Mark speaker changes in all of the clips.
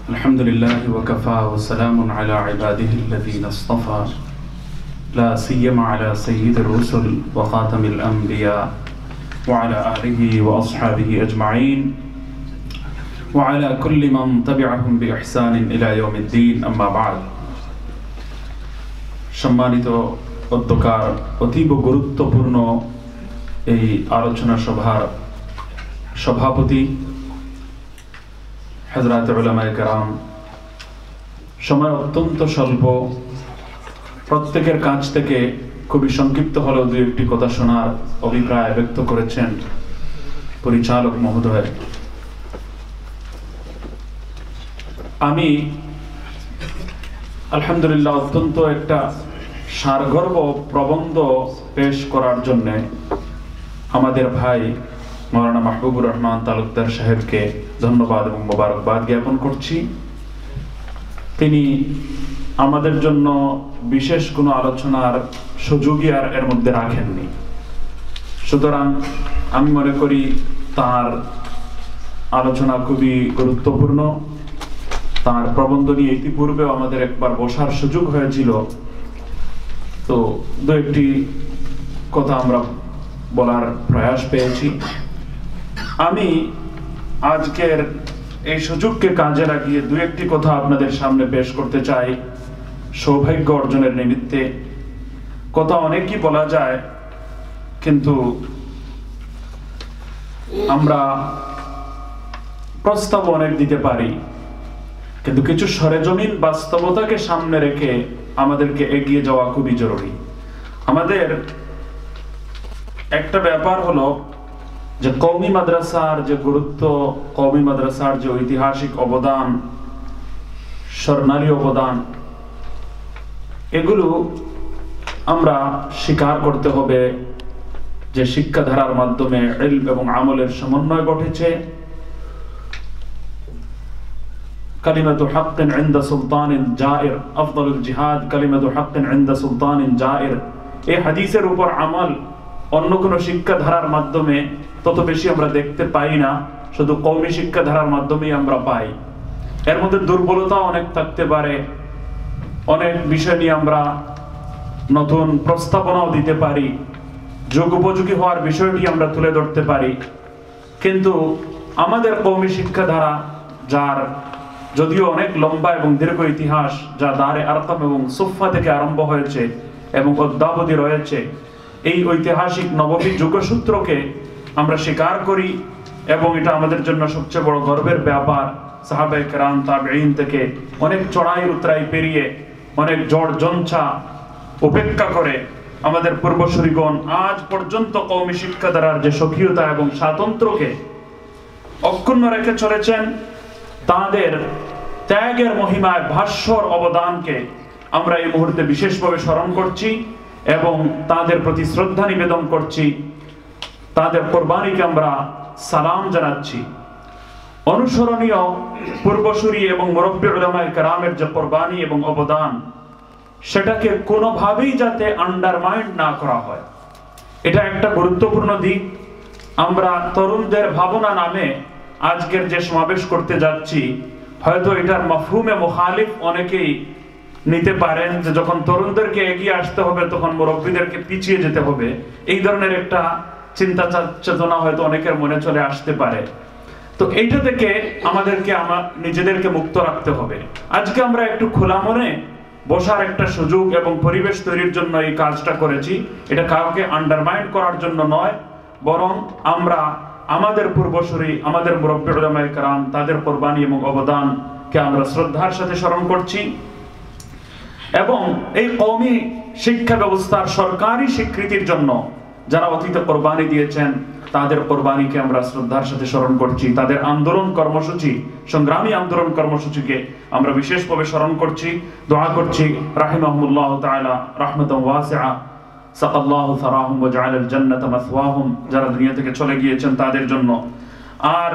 Speaker 1: الحمد لله وكفى وسلام على عباده الذين اصطفى لا سيما على سيد الرسل وخاتم الأنبياء وعلى آله وأصحابه أجمعين وعلى كل من تبعهم بإحسان إلى يوم الدين أما بعد সম্মানিত অধ্যকার অতীব গুরুত্বপূর্ণ এই আলোচনা সভার সভাপতি হযরত উলামায়ে কেরাম, সময় অত্যন্ত স্বল্প, প্রত্যেকের কাছ থেকে খুবই সংক্ষিপ্ত হলেও দুই একটি কথা শোনার অভিপ্রায় ব্যক্ত করেছেন পরিচালক মহোদয়। আমি আলহামদুলিল্লাহ অত্যন্ত একটা সারগর্ভ প্রবন্ধ পেশ করার জন্য আমাদের ভাই মাওলানা মাহবুবুর রহমান তালুকদার সাহেবকে ধন্যবাদ এবং মোবারকবাদ জ্ঞাপন করছি। তিনি আমাদের জন্য বিশেষ কোনো আলোচনার সুযোগই আর এর মধ্যে রাখেননি, সুতরাং আমি মনে করি তার আলোচনা খুবই গুরুত্বপূর্ণ। তার প্রবন্ধ নিয়ে ইতিপূর্বেও আমাদের একবার বসার সুযোগ হয়েছিল, তো দু একটি কথা আমরা বলার প্রয়াস পেয়েছি। আমি আজকের এই সুযোগকে কাজে লাগিয়ে দু একটি কথা আপনাদের সামনে পেশ করতে চাই সৌভাগ্য অর্জনের নিমিত্তে। কথা অনেকই বলা যায়, কিন্তু আমরা প্রস্তাব অনেক দিতে পারি, কিন্তু কিছু সরেজমিন বাস্তবতাকে সামনে রেখে আমাদেরকে এগিয়ে যাওয়া খুবই জরুরি। আমাদের একটা ব্যাপার হলো যে কওমি মাদ্রাসার যে গুরুত্ব, কওমি মাদ্রাসার যে ঐতিহাসিক অবদান, স্বর্ণালী অবদান, এগুলো আমরা স্বীকার করতে হবে যে শিক্ষাধারার মাধ্যমে ইলম এবং আমলের সমন্বয় ঘটেছে। কালিমাতু হাক্কিন ইনদা সুলতানিন জাইর আফদালুল জিহাদ কালিমাতু হাক্কিন ইনদা সুলতানিন জাইর, এই হাদিসের উপর আমল অন্য কোনো শিক্ষাধারার মাধ্যমে তত বেশি আমরা দেখতে পাই না, শুধু কওমি শিক্ষাধারার মাধ্যমেই আমরা পাই। এর মধ্যে দুর্বলতা অনেক থাকতে পারে, অনেক বিষয় নিয়ে আমরা নতুন প্রস্তাবনাও দিতে পারি, যোগ উপযোগী হওয়ার বিষয়টি আমরা তুলে ধরতে পারি, কিন্তু আমাদের কওমি শিক্ষাধারা, যার যদিও অনেক লম্বা এবং দীর্ঘ ইতিহাস, যা দারে আরকাম এবং সুফা থেকে আরম্ভ হয়েছে এবং অদ্যাবধি রয়েছে, এই ঐতিহাসিক নববী যুগসূত্রকে আমরা স্বীকার করি এবং এটা আমাদের জন্য সবচেয়ে বড় গর্বের ব্যাপার। সাহাবায়ে কেরাম, তাবেঈন থেকে অনেক চড়াই উতরাই পেরিয়ে, অনেক ঝড় ঝঞ্ঝা উপেক্ষা করে আমাদের পূর্বসূরিগণ আজ পর্যন্ত কওমি শিক্ষাধারার যে স্বকীয়তা এবং স্বাতন্ত্র্যকে অক্ষুণ্ণ রেখে চলেছেন। তাদের ত্যাগের মহিমায় ভাস্বর অবদানকে আমরা এই মুহূর্তে বিশেষভাবে স্মরণ করছি এবং তাদের প্রতি শ্রদ্ধা নিবেদন করছি, তাদের কোরবানিকে আমরা সালাম জানাচ্ছি। অনুসরণীয় পূর্বসূরি এবং মুরব্বী উলামায়ে কেরামের যে কোরবানি এবং অবদান, সেটাকে কোনোভাবেই যাতে আন্ডারমাইন্ড না করা হয়, এটা একটা গুরুত্বপূর্ণ দিক। আমরা তরুণদের ভাবনা নামে আজকের যে সমাবেশ করতে যাচ্ছি, হয়তো এটার মাফহুমে মুখালিফ অনেকেই নিতে পারেন যে যখন তরুণদেরকে এগিয়ে আসতে হবে তখন মুরব্বীদেরকে পিছিয়ে যেতে হবে, এই ধরনের একটা চিন্তা চেতনা হয়তো অনেকের মনে চলে আসতে পারে। তো এইটা থেকে আমাদেরকে নিজেদেরকে মুক্ত রাখতে হবে। আজকে আমরা একটু খোলা মনে বসার একটা সুযোগ এবং পরিবেশ তৈরির জন্য এই কাজটা করেছি। এটা কাউকে আন্ডারমাইন্ড করার জন্য নয়, বরং আমরা আমাদের পূর্বসূরি, আমাদের মুরব্বী উলামায়ে কেরাম, তাদের কোরবানি এবং অবদানকে আমরা শ্রদ্ধার সাথে স্মরণ করছি এবং এই কওমি শিক্ষা ব্যবস্থার সরকারি স্বীকৃতির জন্য যারা অতীতে কোরবানি দিয়েছেন, তাদের কোরবানিকে আমরা শ্রদ্ধার সাথে স্মরণ করছি। তাদের আন্দোলন কর্মসূচি, সংগ্রামী আন্দোলন কর্মসূচিকে আমরা বিশেষভাবে স্মরণ করছি, দোয়া করছি রাহিমাহুমুল্লাহ তাআলা রাহমাতান ওয়াসিআ সাকাল্লাহু সারাহুম ওয়া জাআলাল জান্নাতা মাসওয়াহুম, যারা দুনিয়া থেকে চলে গিয়েছেন তাদের জন্য। আর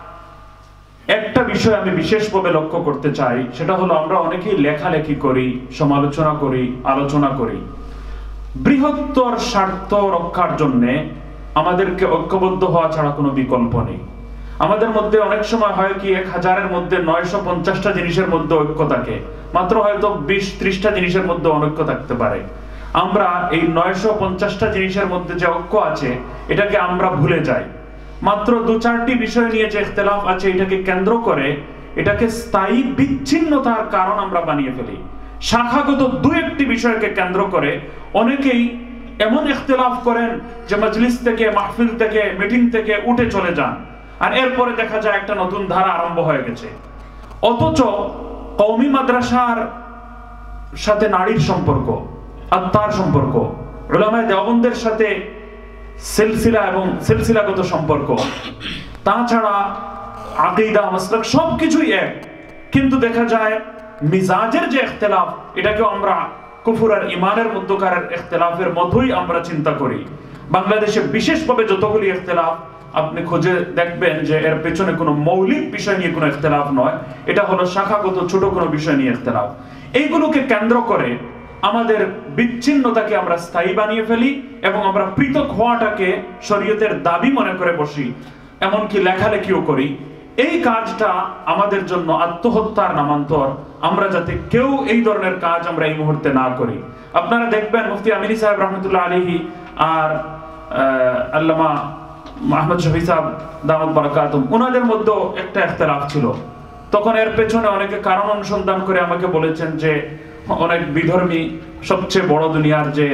Speaker 1: একটা বিষয় আমি বিশেষভাবে লক্ষ্য করতে চাই, সেটা হলো আমরা অনেকেই লেখালেখি করি, সমালোচনা করি, আলোচনা করি। বৃহত্তর স্বার্থ রক্ষার জন্য আমাদেরকে ঐক্যবদ্ধ হওয়া ছাড়া কোনো বিকল্প নেই। আমাদের মধ্যে অনেক সময় হয় কি 1000-এর মধ্যে 950টা জিনিসের মধ্যে ঐক্য থাকে, মাত্র হয়তো 20-30টা জিনিসের মধ্যে অনৈক্য থাকতে পারে। আমরা এই 950টা জিনিসের মধ্যে যে ঐক্য আছে এটাকে আমরা ভুলে যাই। মাত্র 2-4টি বিষয় নিয়ে যে ইখতিলাফ আছে এটাকে কেন্দ্র করে এটাকে স্থায়ী বিচ্ছিন্নতার কারণ আমরা বানিয়ে ফেলি। শাখাগত 2-1টি বিষয়কে কেন্দ্র করে অনেকেই এমন ইখতিলাফ করেন যে মজলিস থেকে, মাহফিল থেকে, মিটিং থেকে উঠে চলে যান, আর এরপরে দেখা যায় একটা নতুন ধারা আরম্ভ হয়ে গেছে। অথচ কওমি মাদ্রাসার সাথে নারীর সম্পর্ক, আত্মার সম্পর্ক, উলামায়ে দেওবন্দের সাথে সিলসিলা এবং সিলসিলাগত সম্পর্ক, তাছাড়া আকীদা, মাসলাক সবকিছুই এক, কিন্তু দেখা যায় মিজাজের যে ইখতিলাফ এটাকে আমরা কুফর আর ঈমানের মধ্যকার ইখতিলাফের মতোই আমরা চিন্তা করি। বাংলাদেশে বিশেষভাবে যতগুলি ইখতিলাফ আপনি খুঁজে দেখবেন যে এর পেছনে কোনো মৌলিক বিষয় নিয়ে কোনো ইখতিলাফ নয়, এটা হলো শাখাগত ছোট কোনো বিষয় নিয়ে ইখতিলাফ। এইগুলোকে কেন্দ্র করে আমাদের বিচ্ছিন্নতাকে আমরা স্থায়ী বানিয়ে ফেলি এবং আমরা পৃথক হওয়াটাকে শরীয়তের দাবি মনে করে বসি, এমনকি লেখালেখিও করি। এই কাজটা আমাদের জন্য আত্মহত্যার নামান্তর। আমরা যাতে কেউ এই ধরনের কাজ আমরা এই মুহূর্তে না করি। আপনারা দেখবেন মুফতি আমিনী সাহেব রহমতুল্লাহ আলাইহি আর আল্লামা আহমদ শফি সাহেব দামাত বারাকাতুম, ওনাদের মধ্যেও একটা ইখতিলাফ ছিল। তখন এর পেছনে অনেকে কারণ অনুসন্ধান করে আমাকে বলেছেন যে অনেক বিধর্মী, সবচেয়ে বড় দুনিয়ার যে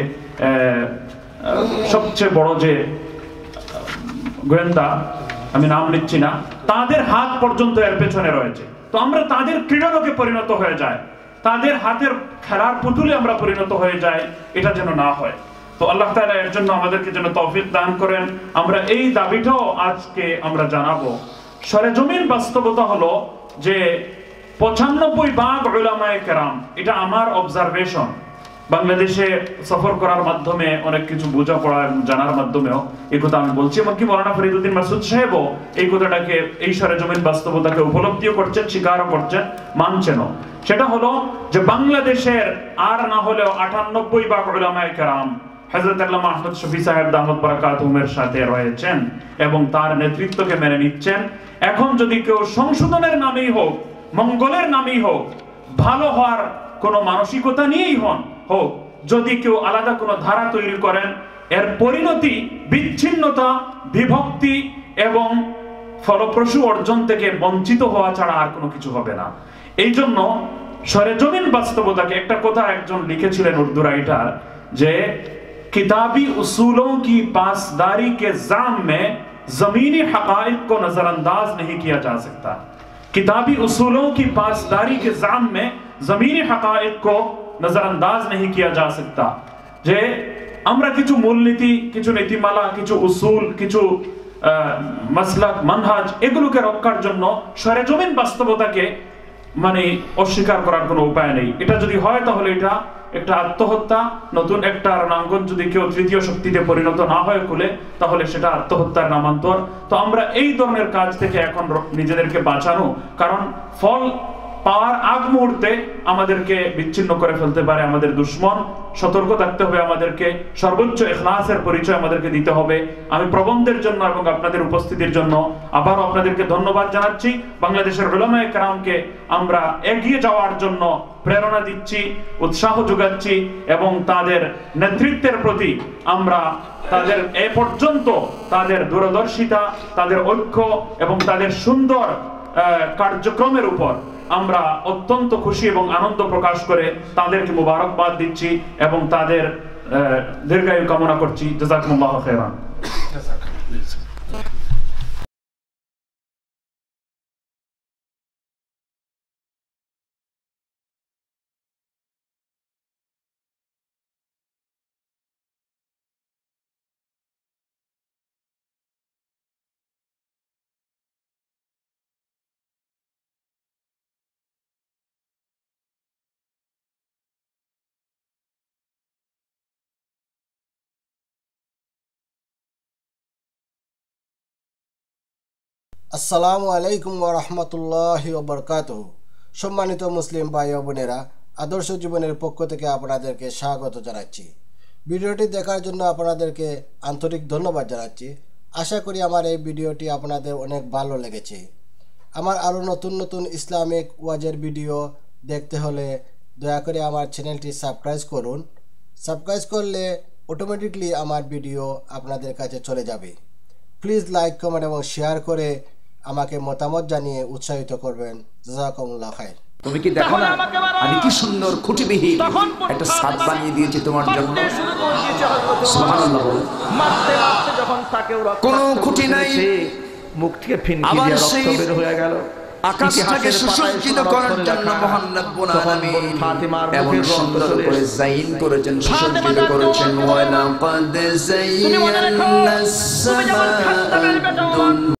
Speaker 1: সবচেয়ে বড় যে গোয়েন্দা, আমি নাম নিচ্ছি না, তাদের হাত পর্যন্ত এর পেছনে রয়েছে। তো আমরা তাদের ক্রীড়ালোকে পরিণত হয়ে যায়, তাদের হাতের খেলার পুতুলে আমরা পরিণত হয়ে যাই, এটা যেন না হয়। তো আল্লাহ তাআলা এর জন্য আমাদেরকে যেন তৌফিক দান করেন। আমরা এই দাবিটাও আজকে আমরা জানাবো। সরেজমিন বাস্তবতা হলো যে 95% উলামায়ে কেরাম, এটা আমার অবজারভেশন, বাংলাদেশে সফর করার মাধ্যমে অনেক কিছু বোঝা পড়া জানার মাধ্যমেও এই কথা আমি বলছি। এমনকি মাওলানা ফরিদউদ্দিন মাসউদ সাহেবও এই কথাটাকে, এই সরেজমিন বাস্তবতাকে উপলব্ধিও করছেন, স্বীকারও করছেন, মানছেনও। সেটা হলো যে বাংলাদেশের আর না হলেও 98% উলামায়ে কেরাম হযরত আল্লামা আহমদ শফি সাহেব দামাত বারাকাতুহুমের সাথে রয়েছেন এবং তার নেতৃত্বকে মেনে নিচ্ছেন। এখন যদি কেউ সংশোধনের নামেই হোক, মঙ্গলের নামেই হোক, ভালো হওয়ার কোন মানসিকতা নিয়েই হোক, যদি কেউ আলাদা কোনো ধারা তৈরি করেন, এর পরিণতি বিচ্ছিন্নতা, বিভক্তি এবং ফলপ্রসূ অর্জন থেকে বঞ্চিত হওয়া ছাড়া আর কোনো কিছু হবে না। এই জন্য সরেজমিন বাস্তবতাকে, একটা কথা একজন লিখেছিলেন উর্দু রাইটার, যে किताबी उसूलों की पासदारी के जाम में जमीनी हकाइक को नजरअंदाज नहीं किया जा सकता। किताबी उसूलों की पासदारी के जाम में जमीनी हकाइक को नजरअंदाज नहीं किया जा सकता। যে আমরা কিছু মূলনীতি, কিছু নীতিমালা, কিছু উসুল, কিছু মাসলাক, মানহাজ, এগুলোকে রক্ষার জন্য সরেজমিন বাস্তবতাকে মানে অস্বীকার করার কোনো উপায় নেই। এটা যদি হয় তাহলে এটা একটা আত্মহত্যা। নতুন একটা রণাঙ্গন যদি কেউ তৃতীয় শক্তিতে পরিণত না হয় খুলে, তাহলে সেটা আত্মহত্যার নামান্তর। তো আমরা এই ধরনের কাজ থেকে এখন নিজেদেরকে বাঁচানো, কারণ ফল পাওয়ার আগ মুহূর্তে আমাদেরকে বিচ্ছিন্ন করে ফেলতে পারে আমাদের দুশমন। সতর্ক থাকতে হবে আমাদেরকে, সর্বোচ্চ ইখলাসের পরিচয় আমাদেরকে দিতে হবে। আমি প্রবন্ধের জন্য এবং আপনাদের উপস্থিতির জন্য আবারও আপনাদেরকে ধন্যবাদ জানাচ্ছি। বাংলাদেশের উলামায়ে কেরামকে আমরা এগিয়ে যাওয়ার জন্য প্রেরণা দিচ্ছি, উৎসাহ যোগাচ্ছি এবং তাদের নেতৃত্বের প্রতি আমরা তাদের এ পর্যন্ত তাদের দূরদর্শিতা, তাদের ঐক্য এবং তাদের সুন্দর কার্যক্রমের উপর আমরা অত্যন্ত খুশি এবং আনন্দ প্রকাশ করে তাদেরকে মুবারকবাদ দিচ্ছি এবং তাদের দীর্ঘায়ু কামনা করছি। জাযাকুমুল্লাহু খাইরান।
Speaker 2: আসসালামু আলাইকুম ওয়া রাহমাতুল্লাহি ওয়া বারাকাতুহু। সম্মানিত মুসলিম ভাই ও বোনেরা, আদর্শ জীবনের পক্ষ থেকে আপনাদেরকে স্বাগত জানাচ্ছি। ভিডিওটি দেখার জন্য আপনাদেরকে আন্তরিক ধন্যবাদ জানাচ্ছি। আশা করি আমার এই ভিডিওটি আপনাদের অনেক ভালো লেগেছে। আমার আরও নতুন নতুন ইসলামিক ওয়াজের ভিডিও দেখতে হলে দয়া করে আমার চ্যানেলটি সাবস্ক্রাইব করুন। সাবস্ক্রাইব করলে অটোমেটিকলি আমার ভিডিও আপনাদের কাছে চলে যাবে। প্লিজ লাইক, কমেন্ট এবং শেয়ার করে আমাকে মতামত জানিয়ে উৎসাহিত করবেন। জাযাকুমুল্লাহ খাইর।
Speaker 3: তুমি কি দেখো না আমি কি সুন্দর খুঁটিবিহীন একটা ছাদ বানিয়ে দিয়েছি তোমার জন্য? সুবহানাল্লাহ।
Speaker 4: মারতে মারতে যখন তাকে ওরা
Speaker 3: কোনো খুঁটি নাই,
Speaker 4: মুখ থেকে ফিনকি দিয়ে রক্ত বের হয়ে গেল।
Speaker 3: আকাশটাকে সুসজ্জিত করার জন্য মহান রব্বুল আলামিন এমন সুন্দর করে জাইন করেছেন, সুসজ্জিত করেছেন। ওয়া লাকাদ যায়্যানাস সামা